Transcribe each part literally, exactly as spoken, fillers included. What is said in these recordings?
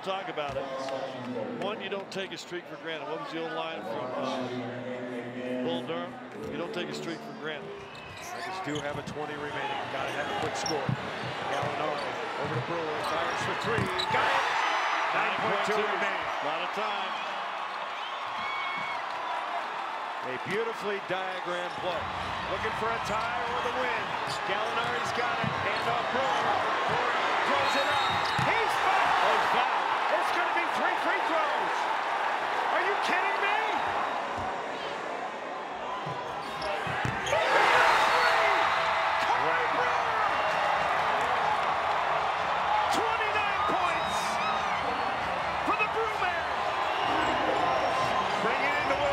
talk about it. One, you don't take a streak for granted. What was the old line from uh, Bull Durham? You don't take a streak for granted. Nuggets do have a twenty remaining. Got to have a quick score. Gallinari over to Brewer. Fires for three. Got it. nine point two remaining. A lot of time. A beautifully diagrammed play. Looking for a tie or the win. Gallinari's got it. Hand off Brewer. Brewer throws it up. He's fouled. Oh, he's fouled. It's going to be three free throws. Are you kidding me? Corey Brewer. twenty-nine points for the Brewman. Bring it into Will.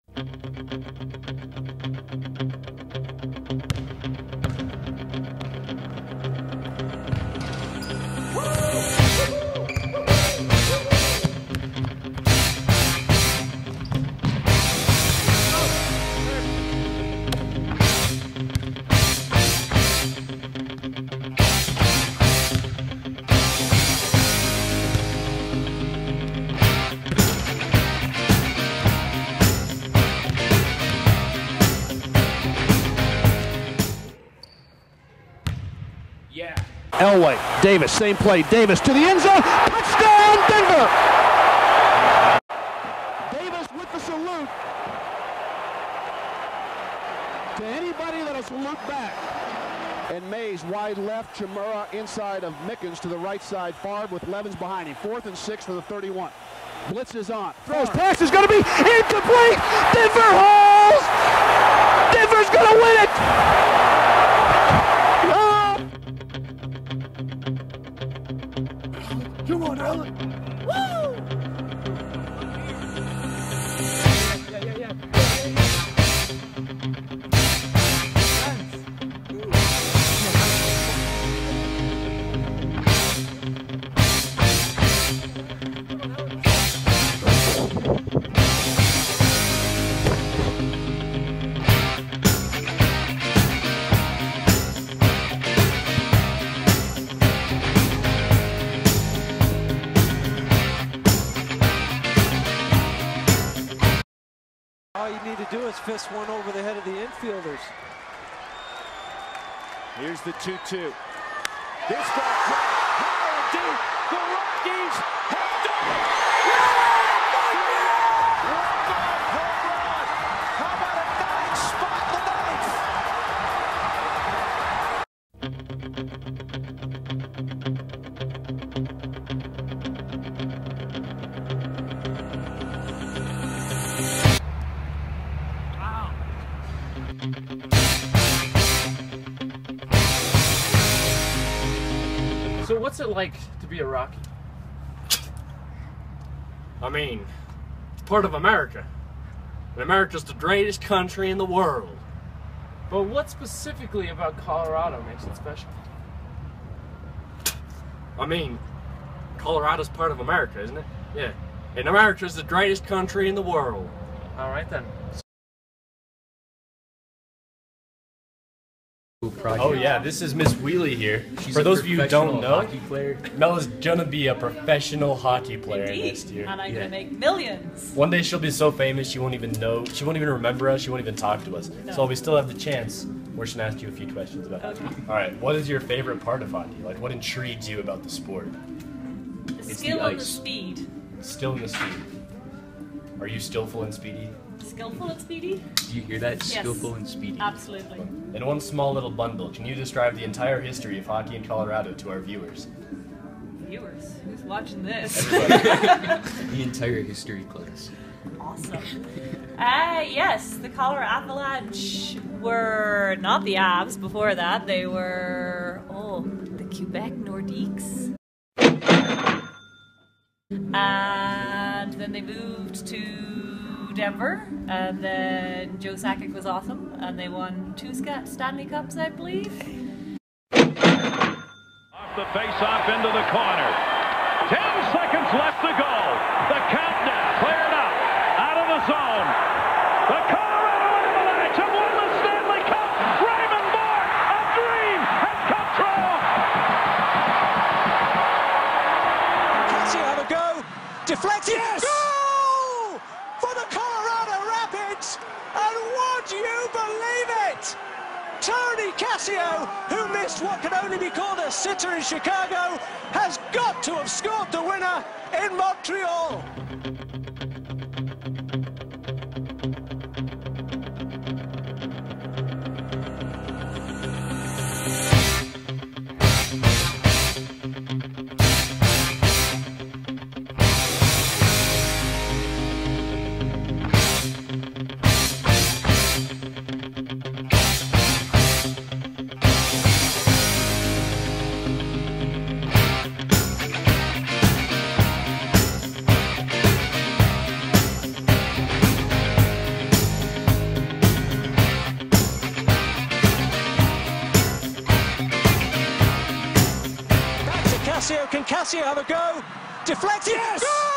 Elway, Davis, same play, Davis to the end zone, touchdown Denver! Davis with the salute. To anybody that'll salute back. And Mays wide left, Chimura inside of Mickens to the right side, Favre with Levens behind him. Fourth and six for the thirty-one. Blitz is on. Throws, pass is going to be incomplete! Denver holds! Denver's going to win it! Come on, Allen. Woo! Yeah, yeah, yeah. All you need to do is fist one over the head of the infielders. Here's the two two. This ball high and deep. The Rockies have done it. Walk-off home run. How about a nine spot in the So what's it like to be a Rocky? I mean, it's part of America. And America's the greatest country in the world. But what specifically about Colorado makes it special? I mean, Colorado's part of America, isn't it? Yeah. And America's the greatest country in the world. All right then. Oh yeah, this is Miss Wheelie here. She's For a those of you who don't know, hockey player. Mel is gonna be a professional hockey player Indeed. next year. And I'm Yeah. gonna make millions. One day she'll be so famous she won't even know, she won't even remember us, she won't even talk to us. No. So we still have the chance. We're just gonna ask you a few questions about Okay. hockey. All right, what is your favorite part of hockey? Like, what intrigues you about the sport? The It's skill the and the ice. speed. Still in the speed. Are you skillful and speedy? Skillful and speedy? Do you hear that? Yes. Skillful and speedy. Absolutely. In one small little bundle, can you describe the entire history of hockey in Colorado to our viewers? Viewers, who's watching this? The entire history class. Awesome. Uh, yes, the Colorado Avalanche were not the Avs before that. They were, oh, the Quebec Nordiques. And then they moved to Denver, and then Joe Sakic was awesome, and they won two Stanley Cups, I believe. Off the face-off into the corner. Ten seconds left to go. The countdown cleared up. Out of the zone. The Colorado Avalanche have won the Stanley Cup. Raymond Bourque, a dream has come true. Casey on the go. deflected. Yes! Goal for the Colorado Rapids! And would you believe it? Tony Cassio, who missed what can only be called a sitter in Chicago, has got to have scored the winner in Montreal. Cassio, can Cassio have a go? Deflected. Yes! Goal!